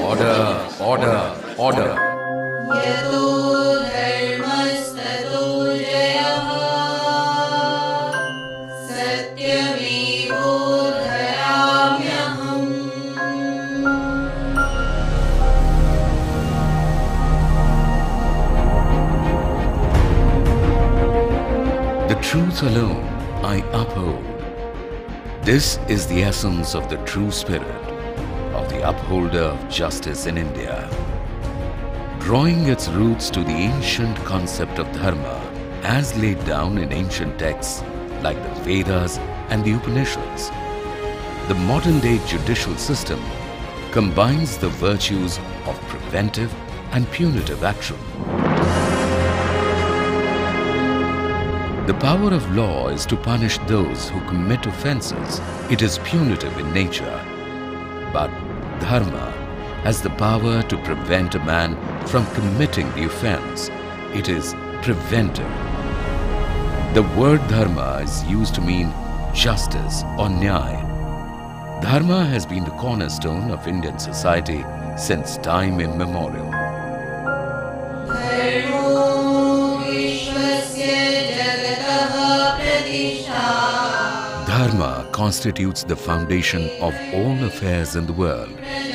Order, order, order. यतो धर्मस्ततो जयः सत्यमेवोद्धराम्यहम्। The truth alone I uphold. This is the essence of the true spirit of the upholder of justice in India. Drawing its roots to the ancient concept of dharma as laid down in ancient texts like the Vedas and the Upanishads, the modern-day judicial system combines the virtues of preventive and punitive action. The power of law is to punish those who commit offences. It is punitive in nature. But dharma has the power to prevent a man from committing the offence. It is preventive. The word dharma is used to mean justice or nyaya. Dharma has been the cornerstone of Indian society since time immemorial. Dharma constitutes the foundation of all affairs in the world.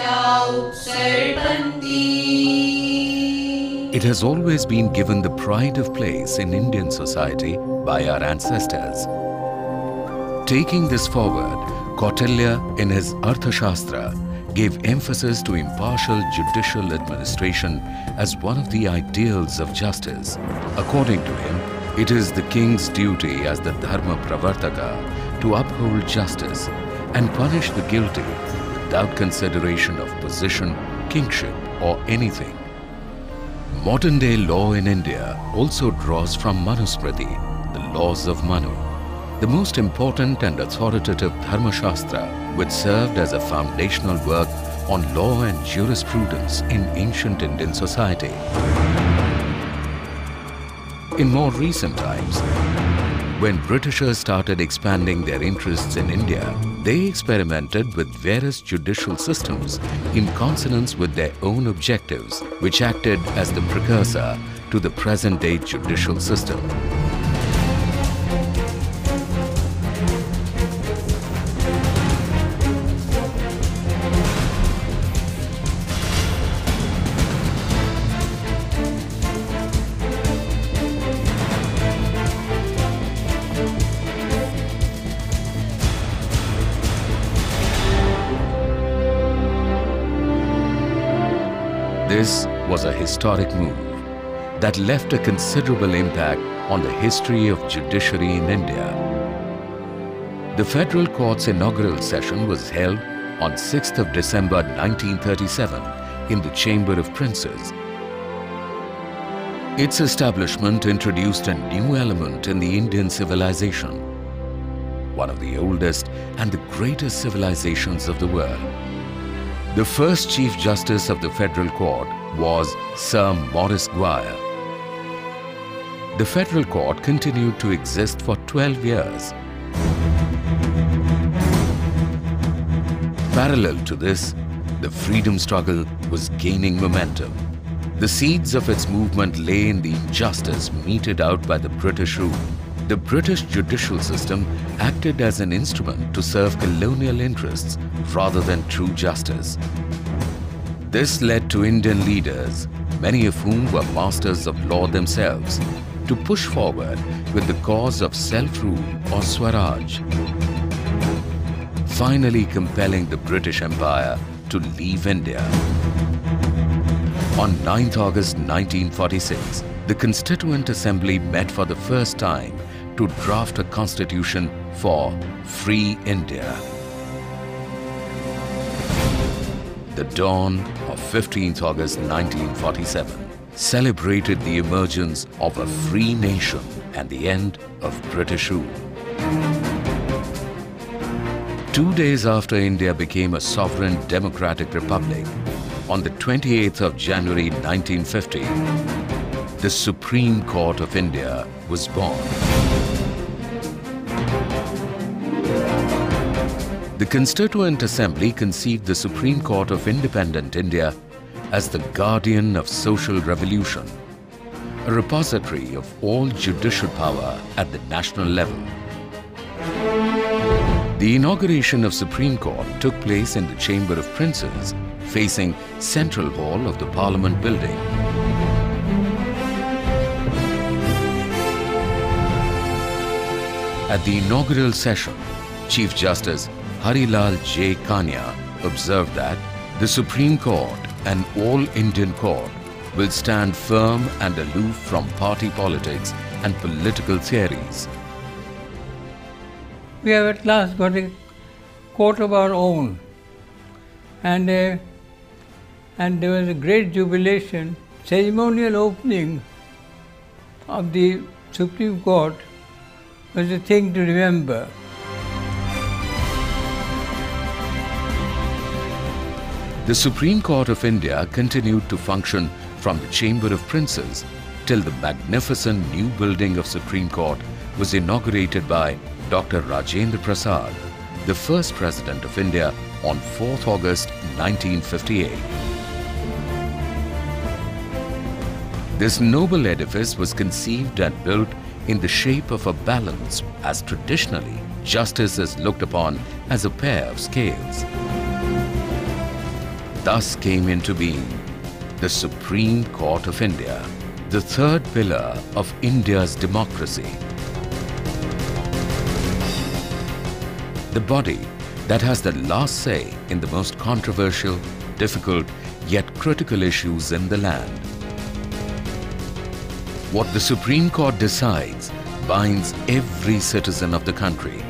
It has always been given the pride of place in Indian society by our ancestors. Taking this forward, Kautilya in his Arthashastra gave emphasis to impartial judicial administration as one of the ideals of justice. According to him, it is the king's duty as the Dharma Pravartaka to uphold justice and punish the guilty without consideration of position, kingship or anything. Modern-day law in India also draws from Manusmriti, the laws of Manu, the most important and authoritative Dharma Shastra, which served as a foundational work on law and jurisprudence in ancient Indian society. In more recent times, when Britishers started expanding their interests in India, they experimented with various judicial systems in consonance with their own objectives, which acted as the precursor to the present-day judicial system. This was a historic move that left a considerable impact on the history of judiciary in India. The Federal Court's inaugural session was held on 6th of December 1937 in the Chamber of Princes. Its establishment introduced a new element in the Indian civilization, one of the oldest and the greatest civilizations of the world. The first Chief Justice of the Federal Court was Sir Maurice Guire. The Federal Court continued to exist for 12 years. Parallel to this, the freedom struggle was gaining momentum. The seeds of its movement lay in the injustice meted out by the British rule. The British judicial system acted as an instrument to serve colonial interests rather than true justice. This led to Indian leaders, many of whom were masters of law themselves, to push forward with the cause of self-rule or Swaraj, finally compelling the British Empire to leave India. On 9th August 1946, the Constituent Assembly met for the first time to draft a constitution for Free India. The dawn of 15th August 1947 celebrated the emergence of a free nation and the end of British rule. 2 days after India became a sovereign democratic republic, on the 28th of January 1950, the Supreme Court of India was born. The Constituent Assembly conceived the Supreme Court of Independent India as the guardian of social revolution, a repository of all judicial power at the national level. The inauguration of Supreme Court took place in the Chamber of Princes, facing Central Hall of the Parliament building. At the inaugural session, Chief Justice Harilal J. Kania observed that the Supreme Court and all Indian court will stand firm and aloof from party politics and political theories. We have at last got a court of our own, and there was a great jubilation. Ceremonial opening of the Supreme Court was a thing to remember. The Supreme Court of India continued to function from the Chamber of Princes till the magnificent new building of Supreme Court was inaugurated by Dr. Rajendra Prasad, the first President of India, on 4th August 1958. This noble edifice was conceived and built in the shape of a balance, as traditionally justice is looked upon as a pair of scales. Thus came into being the Supreme Court of India, the third pillar of India's democracy. The body that has the last say in the most controversial, difficult, yet critical issues in the land. What the Supreme Court decides binds every citizen of the country.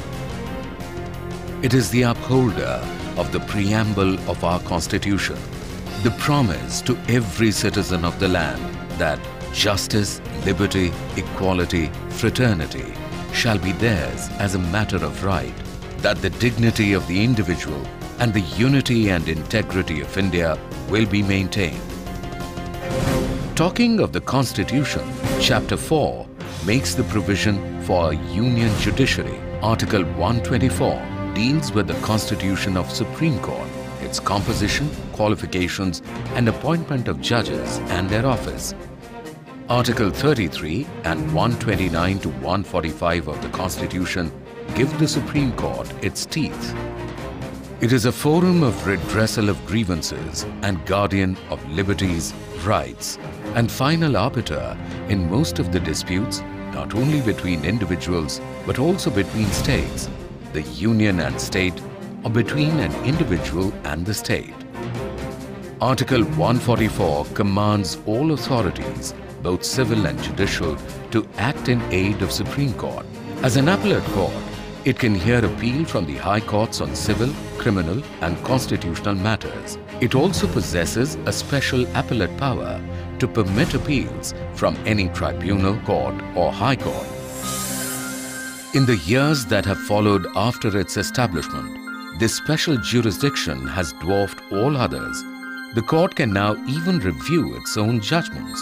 It is the upholder of the preamble of our Constitution, the promise to every citizen of the land that justice, liberty, equality, fraternity shall be theirs as a matter of right, that the dignity of the individual and the unity and integrity of India will be maintained. Talking of the Constitution, Chapter 4 makes the provision for a union judiciary. Article 124 deals with the Constitution of Supreme Court, its composition, qualifications and appointment of judges and their office. Article 33 and 129 to 145 of the Constitution give the Supreme Court its teeth. It is a forum of redressal of grievances and guardian of liberties, rights, and final arbiter in most of the disputes, not only between individuals but also between states, the union and state, or between an individual and the state. Article 144 commands all authorities, both civil and judicial, to act in aid of Supreme Court. As an appellate court, it can hear appeal from the High Courts on civil, criminal and constitutional matters. It also possesses a special appellate power to permit appeals from any tribunal, court or High Court. In the years that have followed after its establishment, this special jurisdiction has dwarfed all others. The court can now even review its own judgments.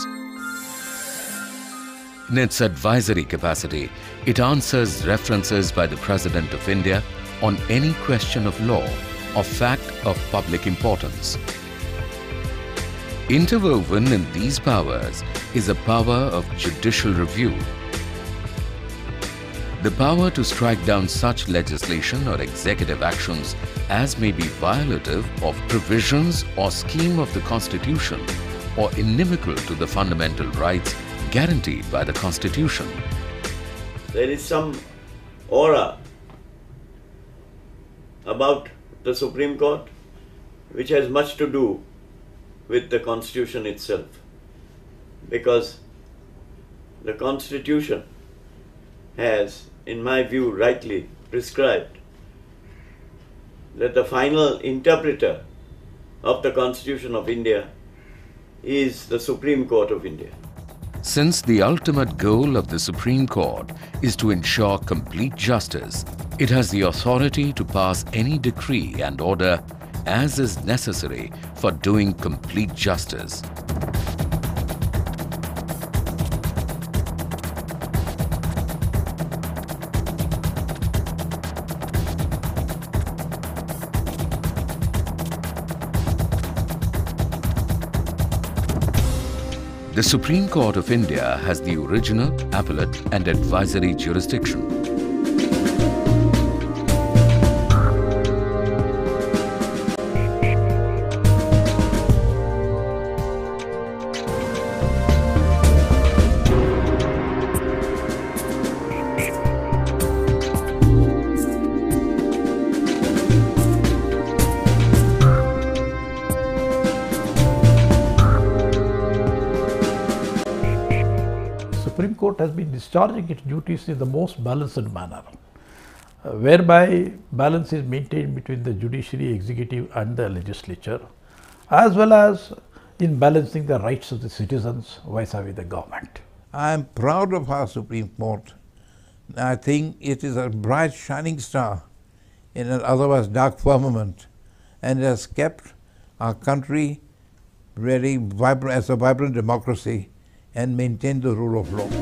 In its advisory capacity, it answers references by the President of India on any question of law or fact of public importance. Interwoven in these powers is a power of judicial review. The power to strike down such legislation or executive actions as may be violative of provisions or scheme of the Constitution or inimical to the fundamental rights guaranteed by the Constitution. There is some aura about the Supreme Court which has much to do with the Constitution itself, because the Constitution has, in my view, rightly prescribed that the final interpreter of the Constitution of India is the Supreme Court of India. Since the ultimate goal of the Supreme Court is to ensure complete justice, it has the authority to pass any decree and order as is necessary for doing complete justice. The Supreme Court of India has the original, appellate and advisory jurisdiction. Supreme Court has been discharging its duties in the most balanced manner, whereby balance is maintained between the judiciary, executive and the legislature, as well as in balancing the rights of the citizens vis-a-vis the government. I am proud of our Supreme Court. I think it is a bright shining star in an otherwise dark firmament, and it has kept our country really vibrant as a vibrant democracy and maintain the rule of law.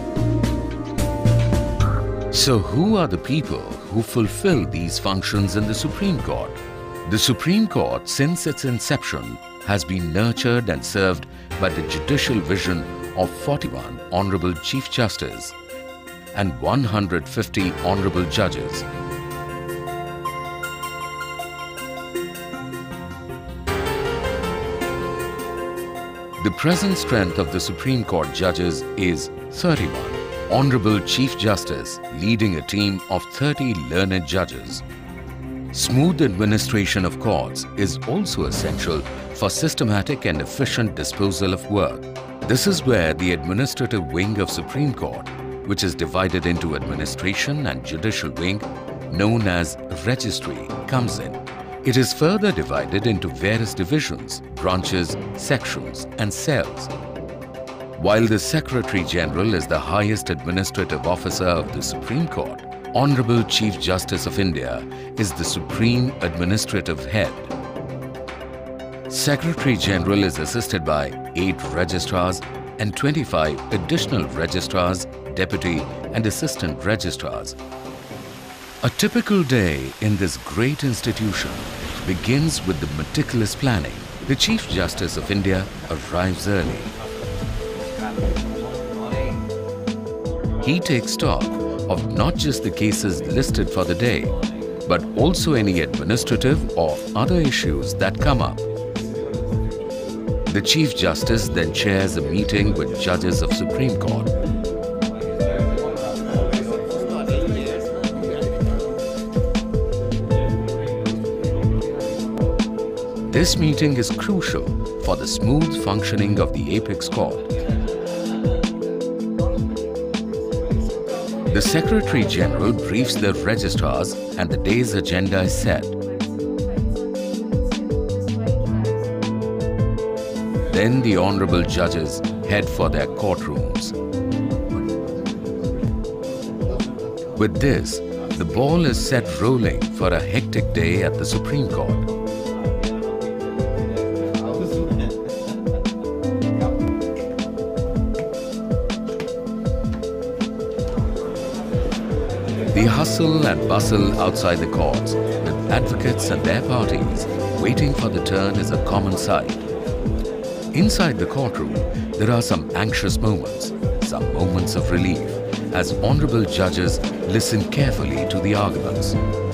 So who are the people who fulfill these functions in the Supreme Court? The Supreme Court, since its inception, has been nurtured and served by the judicial vision of 41 Honorable Chief Justice and 150 Honorable Judges. The present strength of the Supreme Court judges is 31 Honorable Chief Justice leading a team of 30 learned judges. Smooth administration of courts is also essential for systematic and efficient disposal of work. This is where the administrative wing of Supreme Court, which is divided into administration and judicial wing, known as registry, comes in. It is further divided into various divisions, branches, sections and cells. While the Secretary General is the highest administrative officer of the Supreme Court, Honorable Chief Justice of India is the Supreme Administrative Head. Secretary General is assisted by 8 registrars and 25 additional registrars, deputy and assistant registrars. A typical day in this great institution begins with the meticulous planning. The Chief Justice of India arrives early. He takes stock of not just the cases listed for the day, but also any administrative or other issues that come up. The Chief Justice then chairs a meeting with judges of Supreme Court. This meeting is crucial for the smooth functioning of the Apex Court. The Secretary General briefs the registrars and the day's agenda is set. Then the honorable judges head for their courtrooms. With this, the ball is set rolling for a hectic day at the Supreme Court. The hustle and bustle outside the courts, with advocates and their parties waiting for the turn, is a common sight. Inside the courtroom, there are some anxious moments, some moments of relief, as honorable judges listen carefully to the arguments.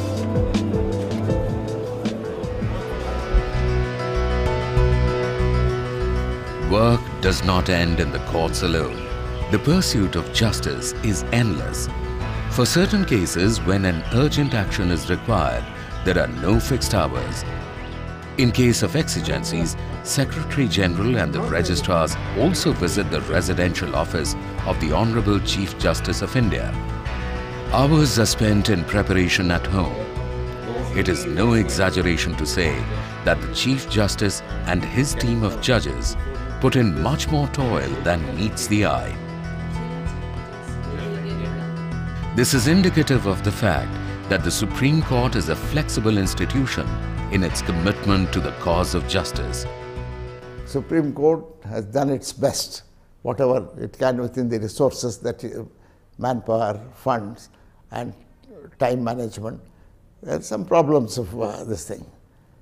Work does not end in the courts alone. The pursuit of justice is endless. For certain cases, when an urgent action is required, there are no fixed hours. In case of exigencies, Secretary General and the registrars also visit the residential office of the Honorable Chief Justice of India. Hours are spent in preparation at home. It is no exaggeration to say that the Chief Justice and his team of judges put in much more toil than meets the eye. This is indicative of the fact that the Supreme Court is a flexible institution in its commitment to the cause of justice. Supreme Court has done its best, whatever it can within the resources that manpower, funds and time management. There are some problems of this thing.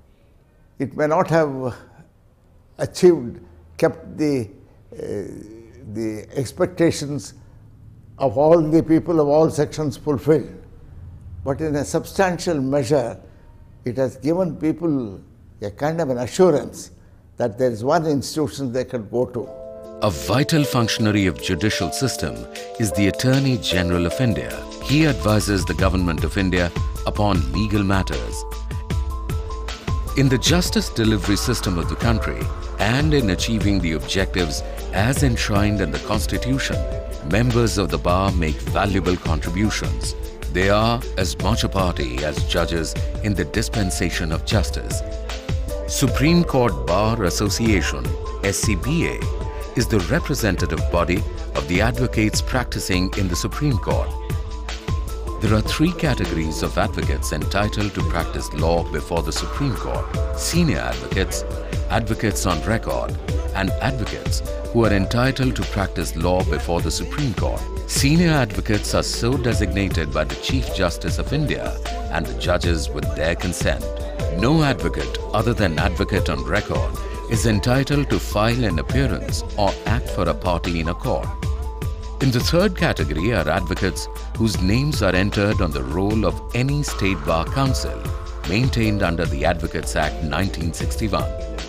It may not have kept the the expectations of all the people of all sections fulfilled. But in a substantial measure, it has given people a kind of an assurance that there is one institution they can go to. A vital functionary of judicial system is the Attorney General of India. He advises the Government of India upon legal matters. In the justice delivery system of the country and in achieving the objectives as enshrined in the Constitution, members of the bar make valuable contributions. They are as much a party as judges in the dispensation of justice. Supreme Court Bar Association, SCBA, is the representative body of the advocates practicing in the Supreme Court. There are three categories of advocates entitled to practice law before the Supreme Court: senior advocates, advocates on record, and advocates who are entitled to practice law before the Supreme Court. Senior advocates are so designated by the Chief Justice of India and the judges with their consent. No advocate other than advocate on record is entitled to file an appearance or act for a party in a court. In the third category are advocates whose names are entered on the roll of any state bar council maintained under the Advocates Act 1961.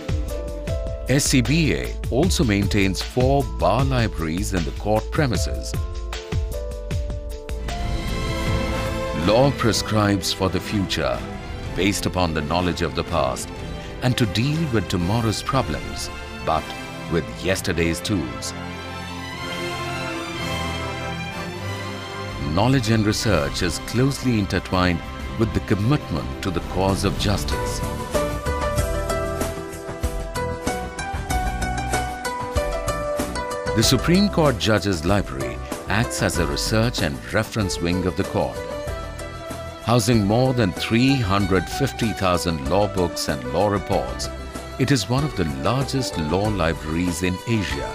SCBA also maintains 4 bar libraries in the court premises. Law prescribes for the future based upon the knowledge of the past and to deal with tomorrow's problems, but with yesterday's tools. Knowledge and research is closely intertwined with the commitment to the cause of justice. The Supreme Court Judges Library acts as a research and reference wing of the court. Housing more than 350,000 law books and law reports, it is one of the largest law libraries in Asia.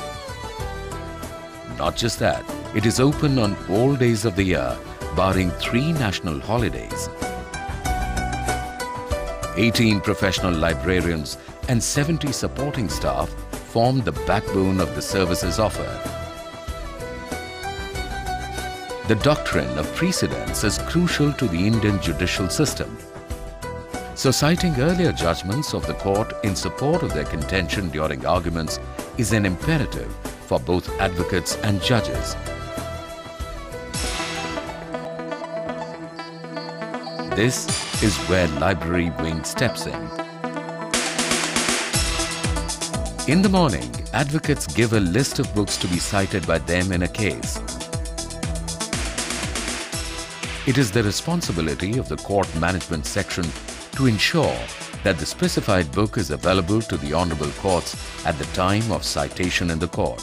Not just that, it is open on all days of the year, barring 3 national holidays. 18 professional librarians and 70 supporting staff form the backbone of the services offered. The doctrine of precedence is crucial to the Indian judicial system. So citing earlier judgments of the court in support of their contention during arguments is an imperative for both advocates and judges. This is where Library Wing steps in. In the morning, advocates give a list of books to be cited by them in a case. It is the responsibility of the court management section to ensure that the specified book is available to the honorable courts at the time of citation in the court.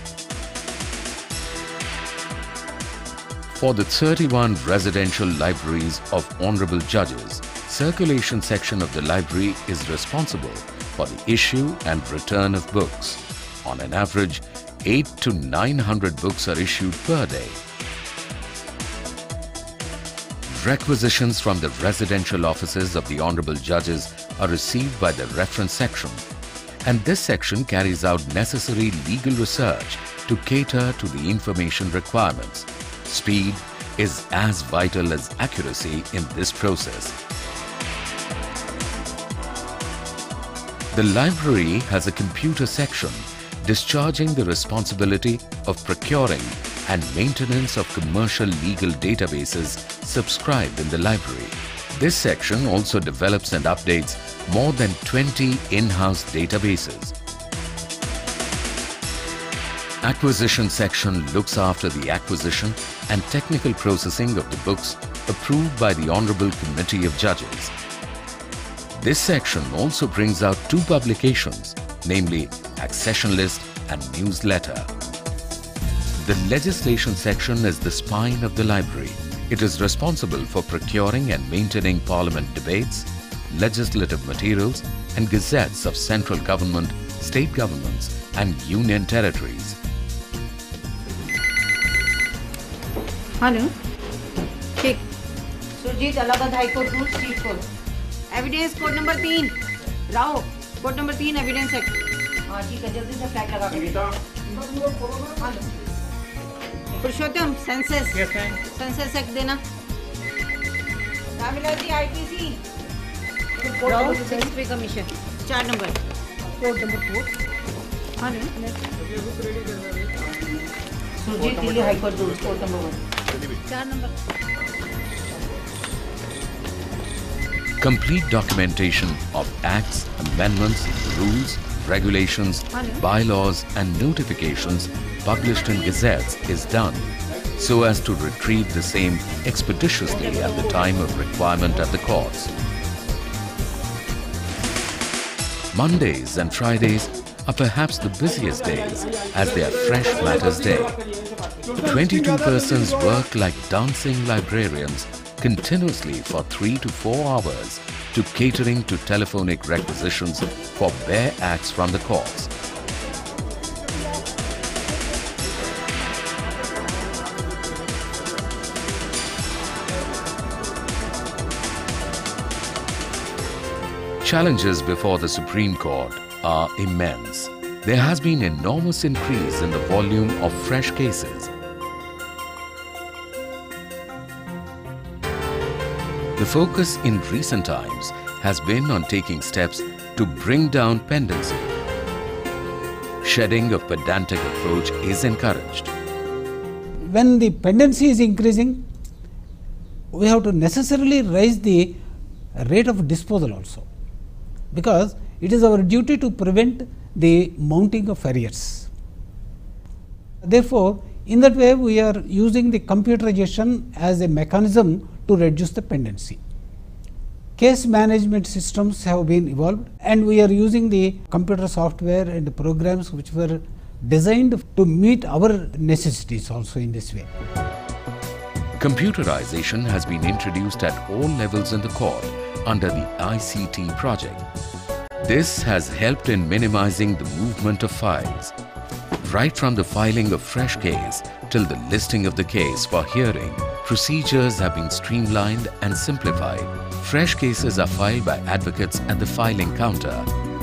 For the 31 residential libraries of honorable judges, circulation section of the library is responsible for the issue and return of books. On an average, 800 to 900 books are issued per day. Requisitions from the residential offices of the honorable judges are received by the reference section, and this section carries out necessary legal research to cater to the information requirements. Speed is as vital as accuracy in this process. The library has a computer section discharging the responsibility of procuring and maintenance of commercial legal databases subscribed in the library. This section also develops and updates more than 20 in-house databases. Acquisition section looks after the acquisition and technical processing of the books approved by the Honorable Committee of Judges. This section also brings out 2 publications, namely Accession List and Newsletter. The legislation section is the spine of the library. It is responsible for procuring and maintaining parliament debates, legislative materials and gazettes of central government, state governments and union territories. Hello ठीक Surjit Allahabad high court rules chief court evidence code number 3 राव code number 3 evidence act हाँ ठीक है जल्दी से flag लगा के Purushottam census Yes, ma'am. Census act देना रामलीला जी आईटीसी पे कमीशन 4 नंबर Court number 4. हाँ ना Surjit Delhi high court rules court number 1 4 number Complete documentation of acts, amendments, rules, regulations, bylaws and notifications published in gazettes is done so as to retrieve the same expeditiously at the time of requirement at the courts. Mondays and Fridays are perhaps the busiest days as they are Fresh Matters Day. 22 persons work like dancing librarians continuously for 3 to 4 hours to catering to telephonic requisitions for bare acts from the courts. Challenges before the Supreme Court are immense. There has been enormous increase in the volume of fresh cases. The focus in recent times has been on taking steps to bring down pendency. Shedding of pedantic approach is encouraged. When the pendency is increasing, we have to necessarily raise the rate of disposal also, because it is our duty to prevent the mounting of arrears. Therefore, in that way we are using the computerization as a mechanism to reduce the pendency. Case management systems have been evolved and we are using the computer software and programs which were designed to meet our necessities also in this way. Computerization has been introduced at all levels in the court under the ICT project. This has helped in minimizing the movement of files. Right from the filing of fresh case till the listing of the case for hearing, procedures have been streamlined and simplified. Fresh cases are filed by advocates at the filing counter.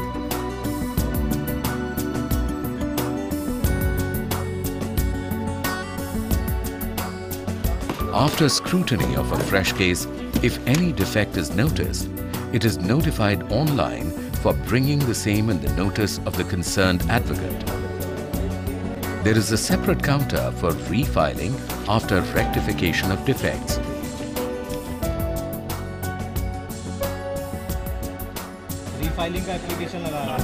After scrutiny of a fresh case, if any defect is noticed, it is notified online for bringing the same in the notice of the concerned advocate. There is a separate counter for refiling after rectification of defects. Refiling का application लगा रहा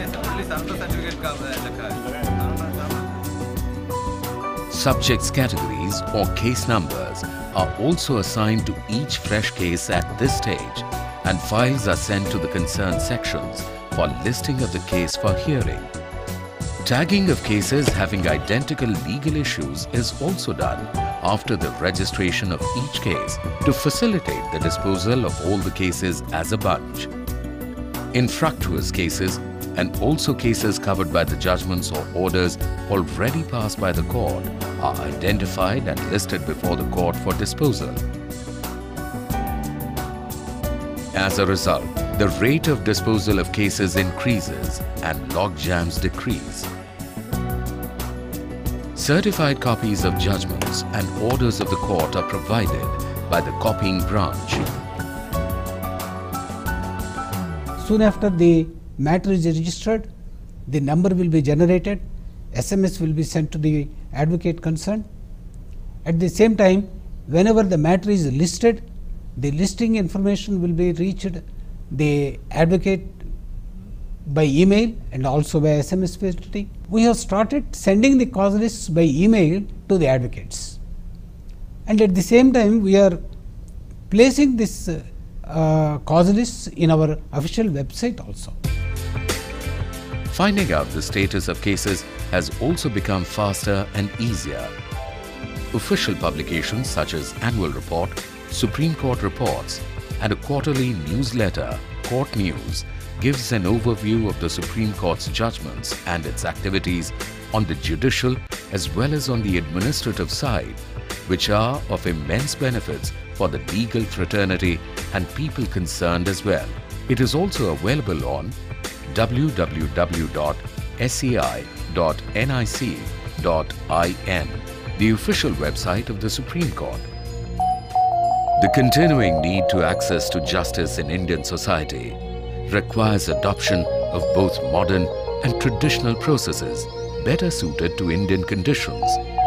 है। Subjects categories or case numbers are also assigned to each fresh case at this stage, and files are sent to the concerned sections for listing of the case for hearing. Tagging of cases having identical legal issues is also done after the registration of each case to facilitate the disposal of all the cases as a bunch. Infructuous cases and also cases covered by the judgments or orders already passed by the court are identified and listed before the court for disposal. As a result, the rate of disposal of cases increases and log jams decrease. Certified copies of judgments and orders of the court are provided by the copying branch. Soon after the matter is registered, the number will be generated, SMS will be sent to the advocate concerned. At the same time, whenever the matter is listed, the listing information will be reached the advocate by email and also by SMS facility. We have started sending the cause lists by email to the advocates, and at the same time we are placing this cause lists in our official website also. Finding out the status of cases has also become faster and easier. Official publications such as Annual Report, Supreme Court Reports and a quarterly newsletter, Court News, gives an overview of the Supreme Court's judgments and its activities on the judicial as well as on the administrative side, which are of immense benefits for the legal fraternity and people concerned as well. It is also available on www.sai.gov.in. the official website of the Supreme Court. The continuing need to access to justice in Indian society requires adoption of both modern and traditional processes better suited to Indian conditions.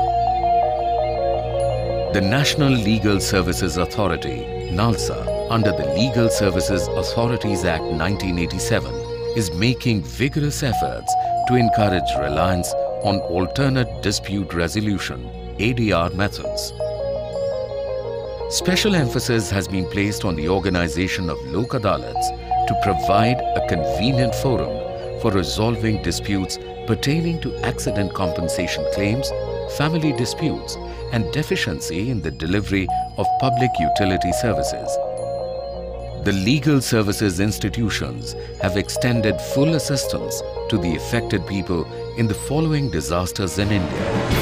The National Legal Services Authority, NALSA, under the Legal Services Authorities Act 1987, is making vigorous efforts to encourage reliance on alternate dispute resolution, ADR methods. Special emphasis has been placed on the organization of Lok Adalats to provide a convenient forum for resolving disputes pertaining to accident compensation claims, family disputes, and deficiency in the delivery of public utility services. The legal services institutions have extended full assistance to the affected people in the following disasters in India.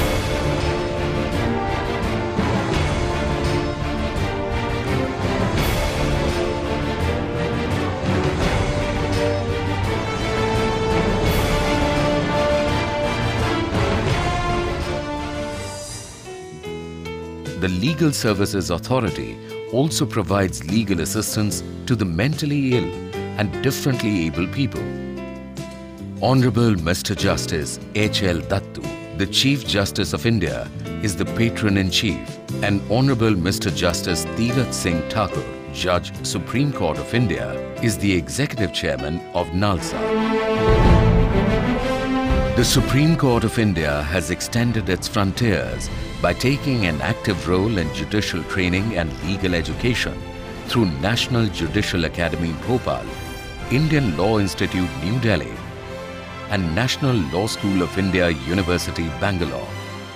The Legal Services Authority also provides legal assistance to the mentally ill and differently abled people. Honorable Mr. Justice H.L. Dattu, the Chief Justice of India, is the Patron-in-Chief, and Honorable Mr. Justice Tirath Singh Thakur, Judge, Supreme Court of India, is the Executive Chairman of NALSA. The Supreme Court of India has extended its frontiers by taking an active role in judicial training and legal education through National Judicial Academy, Bhopal, Indian Law Institute, New Delhi, and National Law School of India, University, Bangalore.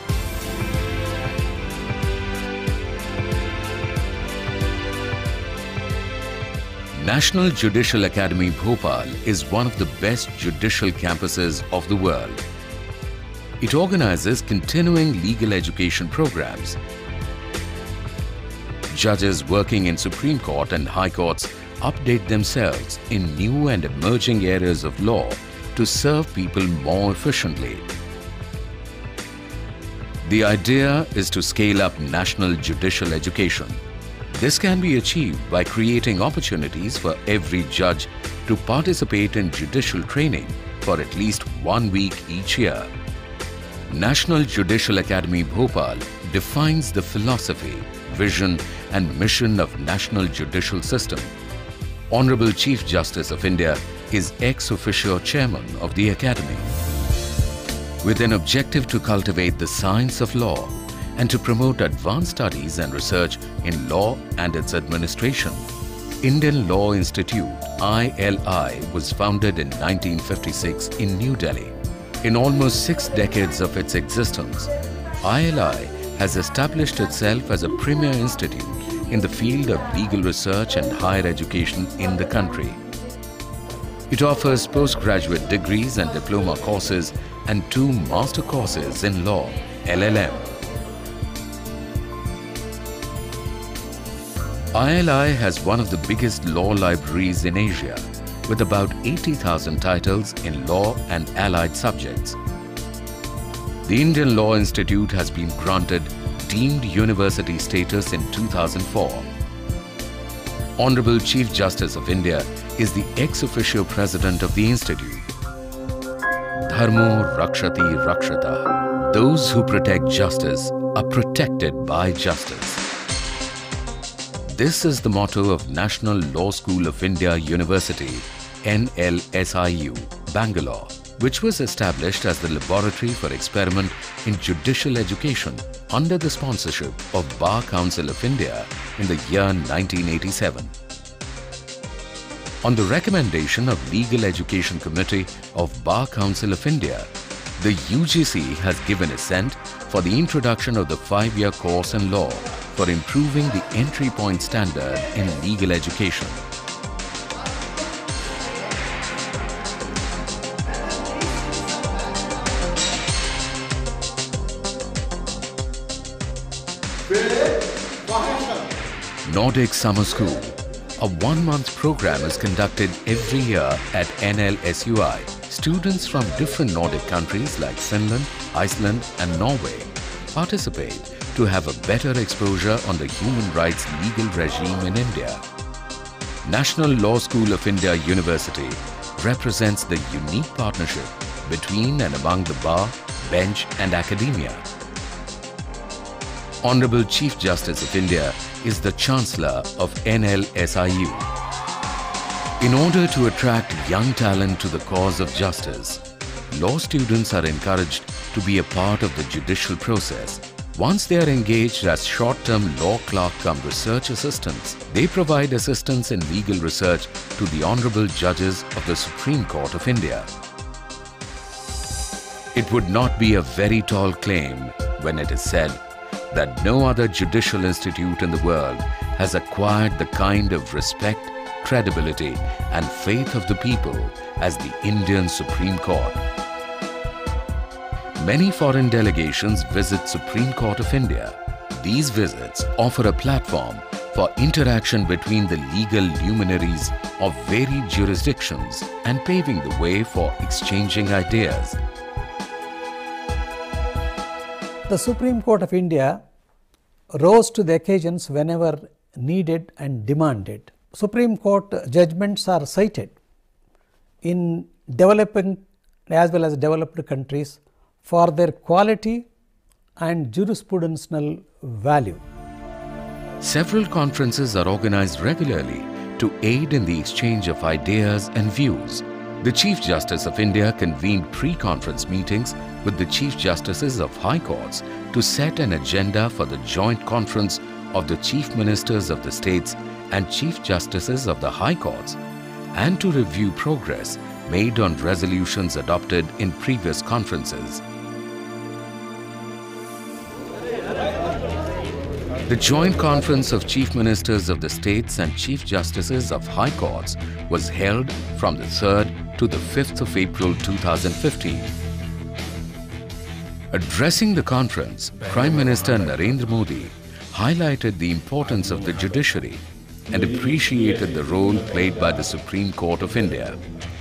National Judicial Academy, Bhopal is one of the best judicial campuses of the world. It organizes continuing legal education programs. Judges working in Supreme Court and High Courts update themselves in new and emerging areas of law to serve people more efficiently. The idea is to scale up national judicial education. This can be achieved by creating opportunities for every judge to participate in judicial training for at least 1 week each year. National Judicial Academy, Bhopal defines the philosophy, vision and mission of National Judicial System. Honorable Chief Justice of India is ex officio chairman of the Academy. With an objective to cultivate the science of law and to promote advanced studies and research in law and its administration, Indian Law Institute, ILI, was founded in 1956 in New Delhi. In almost 6 decades of its existence, ILI has established itself as a premier institute in the field of legal research and higher education in the country. It offers postgraduate degrees and diploma courses and 2 master courses in law, LLM. ILI has one of the biggest law libraries in Asia, with about 80,000 titles in law and allied subjects. The Indian Law Institute has been granted deemed university status in 2004. Honorable Chief Justice of India is the ex officio president of the institute. Dharmo Rakshati Rakshata. Those who protect justice are protected by justice. This is the motto of National Law School of India University, NLSIU, Bangalore, which was established as the laboratory for experiment in judicial education under the sponsorship of Bar Council of India in the year 1987. On the recommendation of Legal Education Committee of Bar Council of India, the UGC has given assent for the introduction of the 5-year course in law for improving the entry point standard in legal education. Nordic Summer School, a one-month program is conducted every year at NLSUI. Students from different Nordic countries like Finland, Iceland and Norway participate to have a better exposure on the human rights legal regime in India. National Law School of India University represents the unique partnership between and among the bar, bench and academia. Honorable Chief Justice of India is the Chancellor of NLSIU. In order to attract young talent to the cause of justice, law students are encouraged to be a part of the judicial process. Once they are engaged as short-term law clerk cum research assistants, they provide assistance in legal research to the honorable judges of the Supreme Court of India. It would not be a very tall claim when it is said that no other judicial institute in the world has acquired the kind of respect, credibility and faith of the people as the Indian Supreme Court. Many foreign delegations visit Supreme Court of India. These visits offer a platform for interaction between the legal luminaries of varied jurisdictions and paving the way for exchanging ideas. The Supreme Court of India rose to the occasions whenever needed and demanded. Supreme Court judgments are cited in developing as well as developed countries for their quality and jurisprudential value. Several conferences are organized regularly to aid in the exchange of ideas and views. The Chief Justice of India convened pre-conference meetings with the Chief Justices of High Courts to set an agenda for the joint conference of the Chief Ministers of the States and Chief Justices of the High Courts, and to review progress made on resolutions adopted in previous conferences. The Joint Conference of Chief Ministers of the States and Chief Justices of High Courts was held from the 3rd to the 5th of April 2015. Addressing the conference, Prime Minister Narendra Modi highlighted the importance of the judiciary and appreciated the role played by the Supreme Court of India.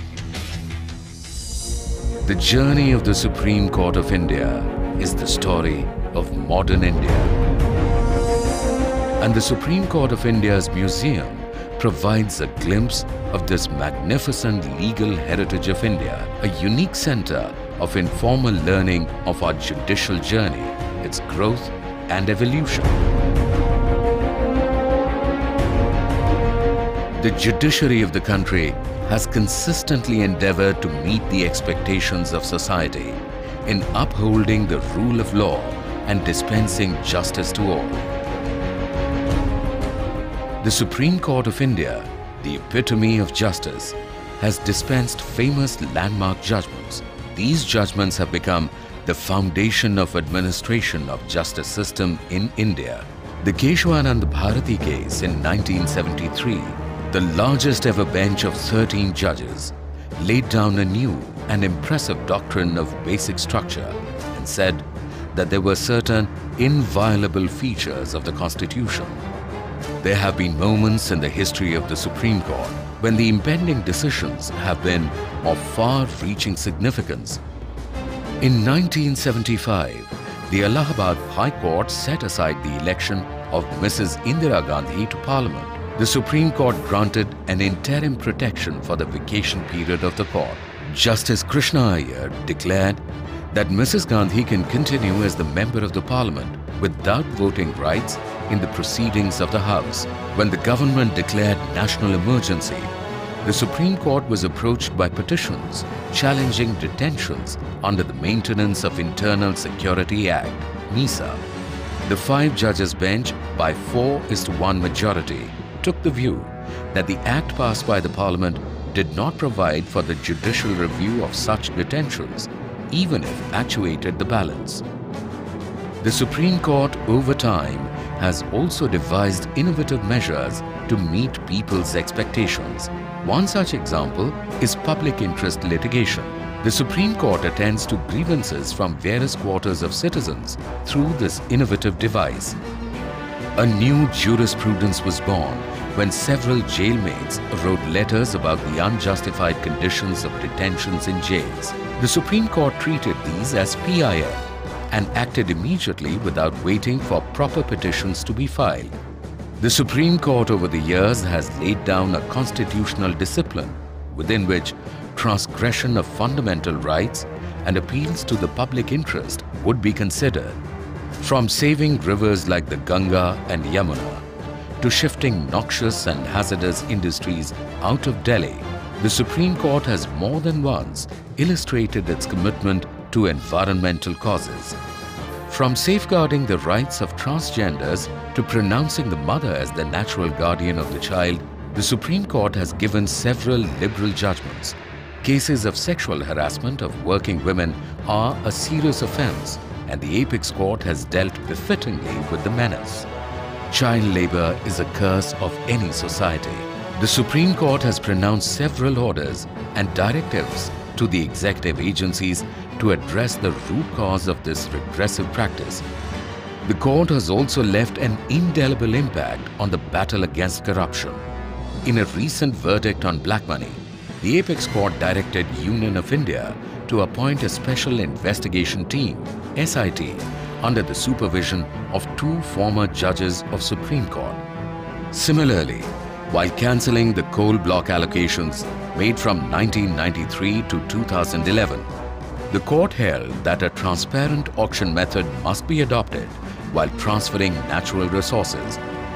The journey of the Supreme Court of India is the story of modern India. And the Supreme Court of India's museum provides a glimpse of this magnificent legal heritage of India, a unique center of informal learning of our judicial journey, its growth and evolution. The judiciary of the country has consistently endeavored to meet the expectations of society in upholding the rule of law and dispensing justice to all. The Supreme Court of India, the epitome of justice, has dispensed famous landmark judgments. These judgments have become the foundation of administration of justice system in India. The Keshwanand Bharati case in 1973, the largest ever bench of 13 judges, laid down a new and impressive doctrine of basic structure and said that there were certain inviolable features of the Constitution. There have been moments in the history of the Supreme Court when the impending decisions have been of far-reaching significance. In 1975, the Allahabad High Court set aside the election of Mrs. Indira Gandhi to Parliament. The Supreme Court granted an interim protection for the vacation period of the court. Justice Krishna Iyer declared that Mrs. Gandhi can continue as the member of the Parliament without voting rights in the proceedings of the House. When the government declared national emergency, the Supreme Court was approached by petitions challenging detentions under the Maintenance of Internal Security Act, MISA. The 5 judges bench, by 4:1 majority, took the view that the act passed by the Parliament did not provide for the judicial review of such detentions, even if actuated the balance. The Supreme Court, over time, has also devised innovative measures to meet people's expectations. One such example is public interest litigation. The Supreme Court attends to grievances from various quarters of citizens through this innovative device. A new jurisprudence was born when several jailmates wrote letters about the unjustified conditions of detentions in jails. The Supreme Court treated these as PIL and acted immediately without waiting for proper petitions to be filed. The Supreme Court over the years has laid down a constitutional discipline within which transgression of fundamental rights and appeals to the public interest would be considered. From saving rivers like the Ganga and Yamuna to shifting noxious and hazardous industries out of Delhi, the Supreme Court has more than once illustrated its commitment to environmental causes. From safeguarding the rights of transgenders to pronouncing the mother as the natural guardian of the child, the Supreme Court has given several liberal judgments. Cases of sexual harassment of working women are a serious offence, and the Apex Court has dealt befittingly with the menace. Child labour is a curse of any society. The Supreme Court has pronounced several orders and directives to the executive agencies to address the root cause of this regressive practice. The court has also left an indelible impact on the battle against corruption. In a recent verdict on black money, the Apex Court directed Union of India to appoint a special investigation team, SIT, under the supervision of 2 former judges of Supreme Court. Similarly, while cancelling the coal block allocations made from 1993 to 2011, the court held that a transparent auction method must be adopted while transferring natural resources.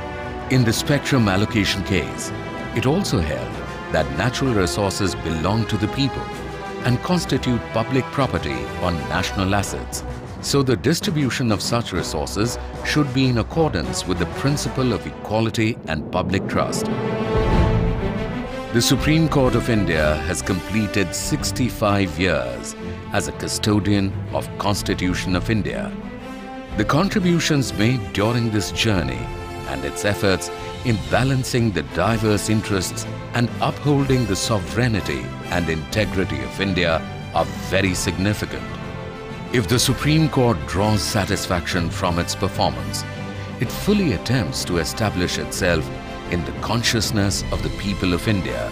In the spectrum allocation case, it also held that natural resources belong to the people and constitute public property on national assets. So the distribution of such resources should be in accordance with the principle of equality and public trust. The Supreme Court of India has completed 65 years as a custodian of Constitution of India. The contributions made during this journey and its efforts in balancing the diverse interests and upholding the sovereignty and integrity of India are very significant. If the Supreme Court draws satisfaction from its performance, it fully attempts to establish itself in the consciousness of the people of India.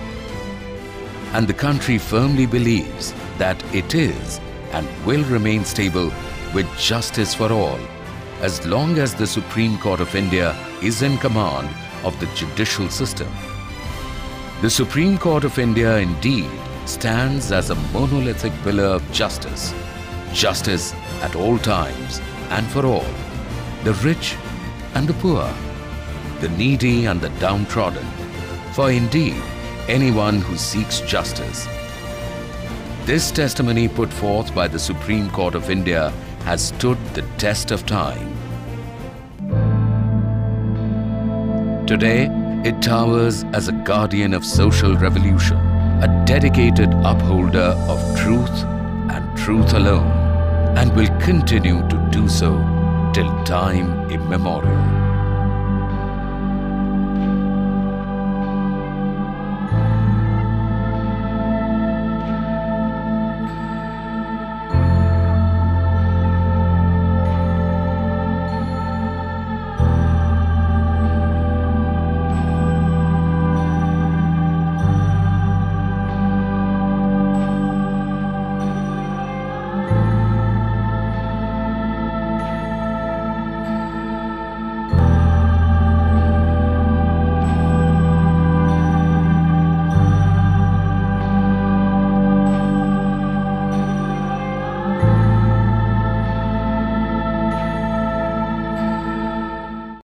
And the country firmly believes that it is and will remain stable with justice for all, as long as the Supreme Court of India is in command of the judicial system. The Supreme Court of India indeed stands as a monolithic pillar of justice. Justice at all times and for all, the rich and the poor, the needy and the downtrodden, for indeed anyone who seeks justice. This testimony put forth by the Supreme Court of India has stood the test of time. Today, it towers as a guardian of social revolution, a dedicated upholder of truth and truth alone, and will continue to do so till time immemorial.